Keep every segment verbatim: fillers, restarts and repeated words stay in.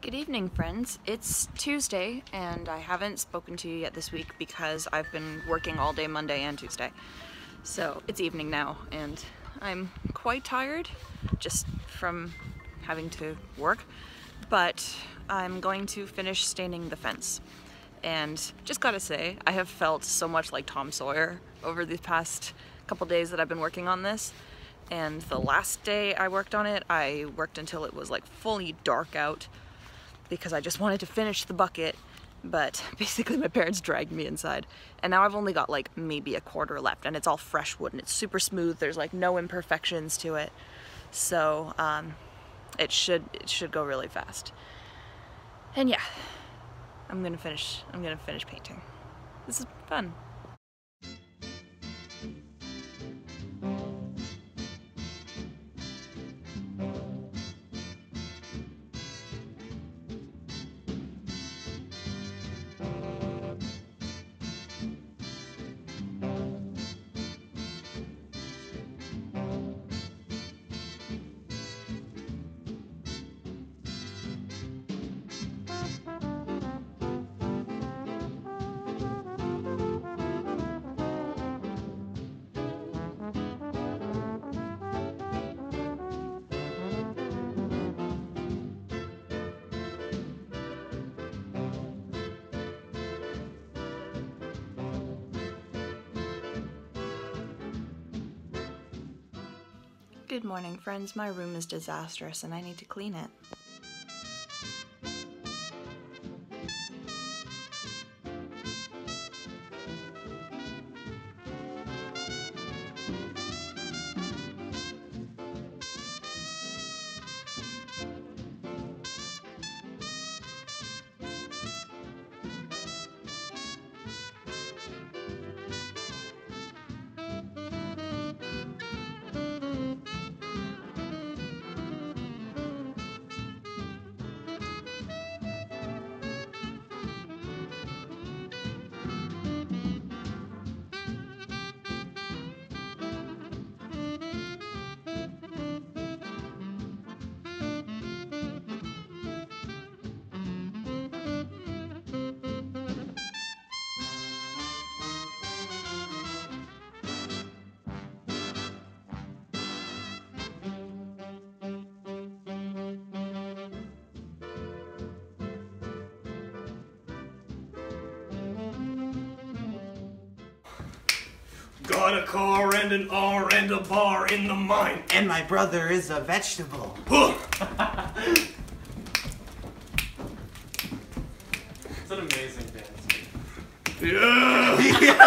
Good evening, friends. It's Tuesday, and I haven't spoken to you yet this week because I've been working all day Monday and Tuesday. So it's evening now, and I'm quite tired just from having to work, but I'm going to finish staining the fence. And just gotta say, I have felt so much like Tom Sawyer over the past couple days that I've been working on this. And the last day I worked on it, I worked until it was like fully dark out because I just wanted to finish the bucket, but basically my parents dragged me inside. And now I've only got like maybe a quarter left, and it's all fresh wood and it's super smooth. There's like no imperfections to it. So um, it should it should go really fast. And yeah, I'm gonna finish I'm gonna finish painting. This is fun. Good morning, friends. My room is disastrous and I need to clean it. Got a car and an R and a bar in the mine. And my brother is a vegetable. It's an amazing dance. Yeah!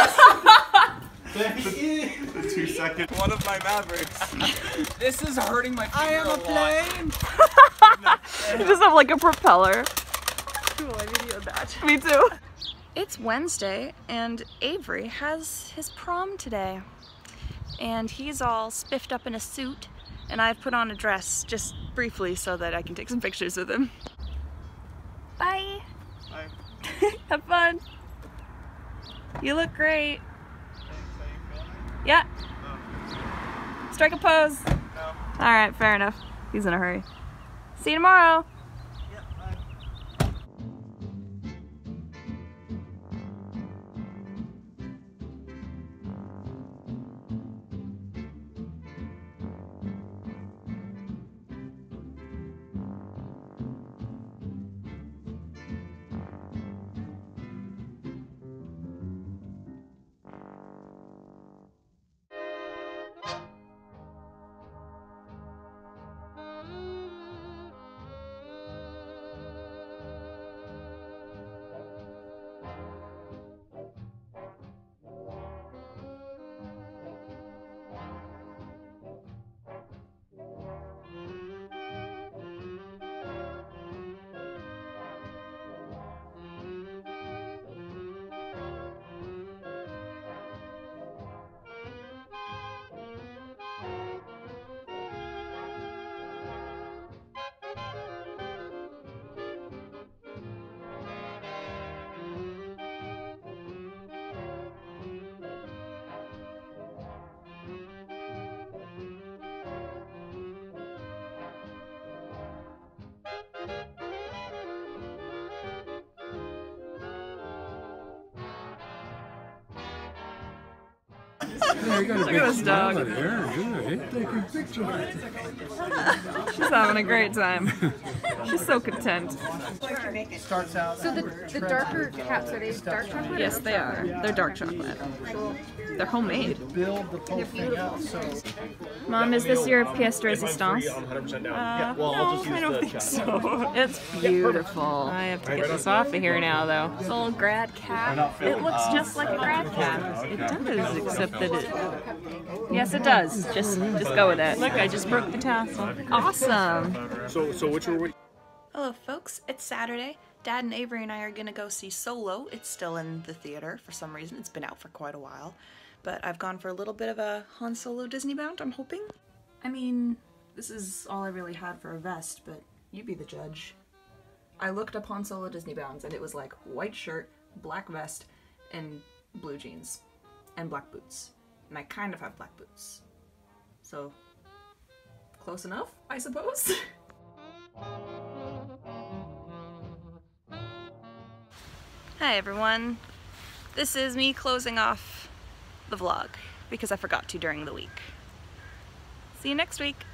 Yes! The two second. One of my Mavericks. This is hurting my finger I am a plane! You just have like a propeller. Cool, I videoed that. Me too. It's Wednesday and Avery has his prom today. And he's all spiffed up in a suit, and I've put on a dress just briefly so that I can take some pictures with him. Bye! Bye. Have fun! You look great. Thanks, how you feeling? Yeah. Oh. Strike a pose. No. Alright, fair enough. He's in a hurry. See you tomorrow! Yeah, bye. Look at this dog. She's having a great time. She's so content. Starts out. So the, the darker caps, are they dark chocolate? Yes, they are. They're dark chocolate. They're homemade. Build the whole thing up. So Mom, is this your pièce de résistance? I'm one hundred percent down. Uh, well, no, I'll just use I don't the think chat. so. It's beautiful. I have to get this off of here now, though. This little grad cap. It looks just like a grad cap. It does, except that it... Yes, it does. Just, just go with it. Look, I just broke the tassel. Awesome. So, so which were we? Hello, folks. It's Saturday. Dad and Avery and I are gonna go see Solo. It's still in the theater for some reason. It's been out for quite a while. But I've gone for a little bit of a Han Solo Disney bound, I'm hoping. I mean, this is all I really had for a vest, but you be the judge. I looked up Han Solo Disney bounds and it was like white shirt, black vest, and blue jeans. And black boots. And I kind of have black boots. So, close enough, I suppose? Hi everyone. This is me closing off the vlog because I forgot to during the week. See you next week.